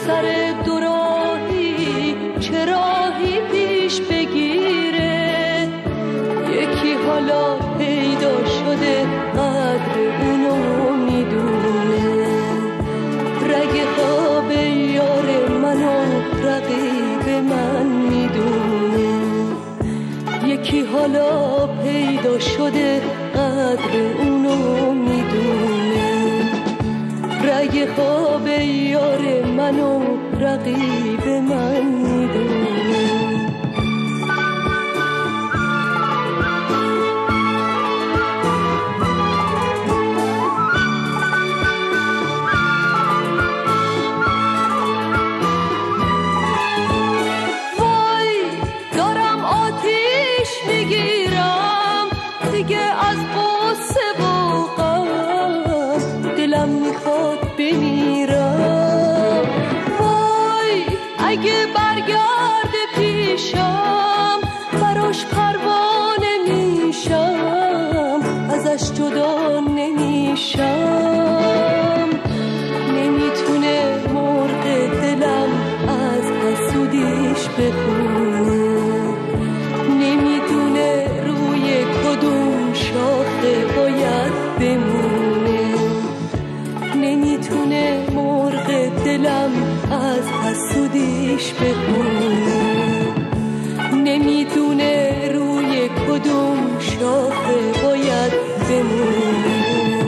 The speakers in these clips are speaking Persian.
سر دوراهی چه راهی پیش بگیره. یکی حالا پیدا شده قدر اونو میدونه، رگ خواب یار منو رقیب من میدونه. یکی حالا پیدا شده قدر اونو میدونه، رگ خواب یار منو رقیب من میدونه. اگه برگرده پیشم براش پروانه میشم، ازش جدا نمیشم. نمیتونه مرغ دلم از حسودیش بخونه، نمیدونه روی کدوم شاخه باید بمونه. نمیتونه مرغ دلم از حسودیش بخونه، نمیدونه روی کدوم شاخه باید بمونه.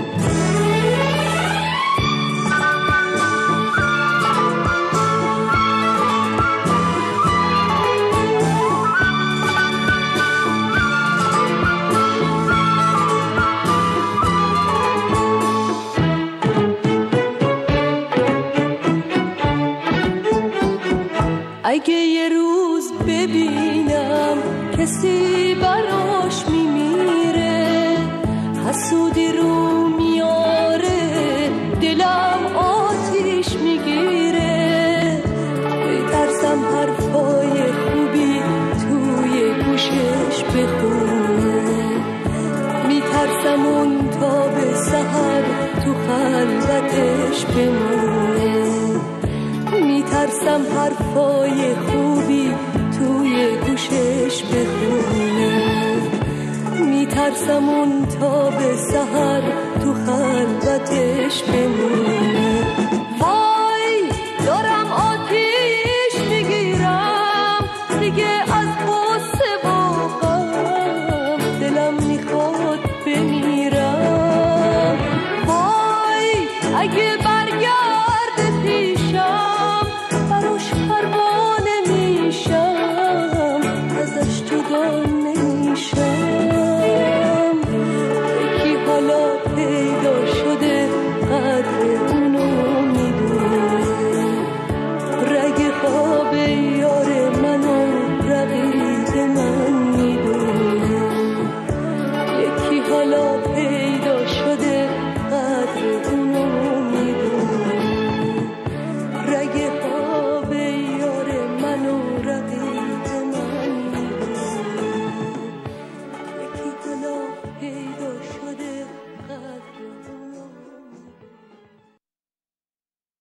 اگه یه روز ببینم کسی براش میمیره، حسودی رو میاره دلم آتیش میگیره. میترسم حرفای خوبی توی گوشش بخونه، میترسم اون تا به سحر تو خلوتش بمونه. میترسم حرفای خوبی توی گوشش بخونه، میترسم اون تا به سحر تو خلوتش بمونه. وای دارم آتیش میگیرم دیگه از غصه و غم، دلم میخواد بمیرم. وای اگه